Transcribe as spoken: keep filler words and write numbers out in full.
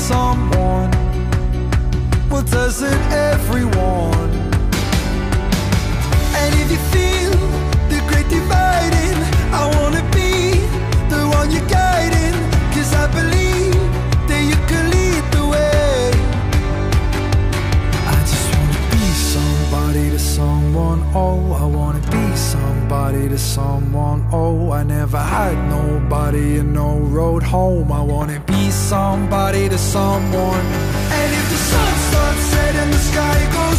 someone. Well, doesn't everyone? And if you feel the great dividing, I wanna be the one you're guiding, 'cause I believe that you could lead the way. I just wanna be somebody to someone, oh, I wanna be somebody to someone, oh, I never had nobody and no road home. I wanna be somebody to someone. And if the sun starts setting, the sky goes